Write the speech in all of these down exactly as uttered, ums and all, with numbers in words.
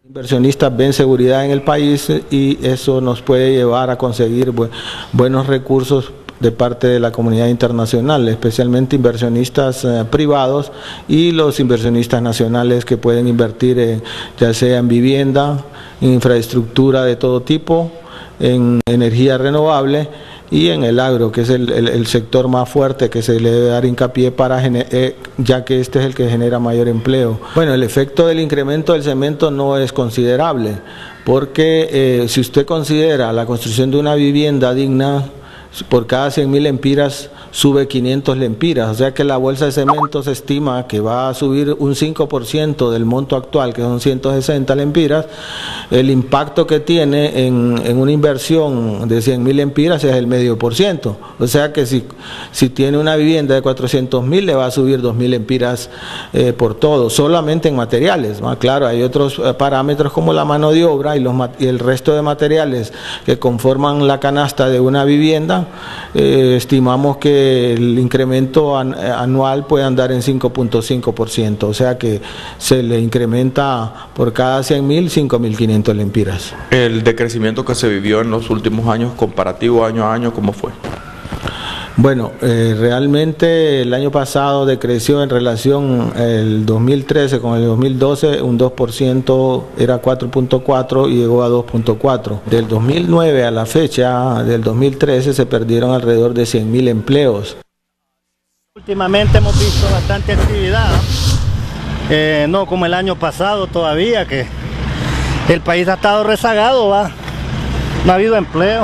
Inversionistas ven seguridad en el país y eso nos puede llevar a conseguir bu buenos recursos de parte de la comunidad internacional, especialmente inversionistas eh, privados y los inversionistas nacionales que pueden invertir en, ya sea en vivienda, en infraestructura de todo tipo, en energía renovable y en el agro, que es el, el, el sector más fuerte que se le debe dar hincapié para eh, ya que este es el que genera mayor empleo. Bueno, el efecto del incremento del cemento no es considerable, porque eh, si usted considera la construcción de una vivienda digna, por cada cien mil lempiras sube quinientos lempiras, o sea que la bolsa de cemento se estima que va a subir un cinco por ciento del monto actual, que son ciento sesenta lempiras. El impacto que tiene en, en una inversión de cien mil lempiras es el medio por ciento, o sea que si, si tiene una vivienda de cuatrocientos mil le va a subir dos mil lempiras eh, por todo, solamente en materiales, ¿no? Claro, hay otros eh, parámetros como la mano de obra y, los, y el resto de materiales que conforman la canasta de una vivienda. Eh, estimamos que el incremento an, anual puede andar en cinco punto cinco por ciento, o sea que se le incrementa por cada cien mil, cinco mil quinientos lempiras. El decrecimiento que se vivió en los últimos años, comparativo año a año, ¿cómo fue? Bueno, eh, realmente el año pasado decreció en relación el dos mil trece con el dos mil doce un dos por ciento, era cuatro punto cuatro y llegó a dos punto cuatro. Del dos mil nueve a la fecha del dos mil trece se perdieron alrededor de cien mil empleos. Últimamente hemos visto bastante actividad, eh, no como el año pasado todavía, que el país ha estado rezagado, ¿va? No ha habido empleo.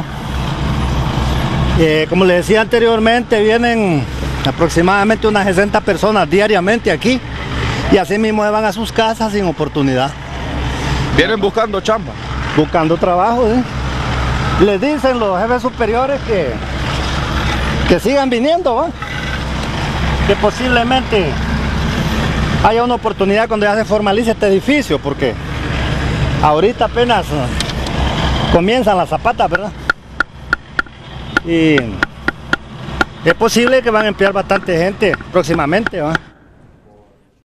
Eh, como les decía anteriormente, vienen aproximadamente unas sesenta personas diariamente aquí y así mismo se van a sus casas sin oportunidad. ¿Vienen buscando chamba? Buscando trabajo, ¿sí? Les dicen los jefes superiores que, que sigan viniendo, ¿va? Que posiblemente haya una oportunidad cuando ya se formalice este edificio, porque ahorita apenas comienzan las zapatas, ¿verdad? Y es posible que van a emplear bastante gente próximamente, ¿va?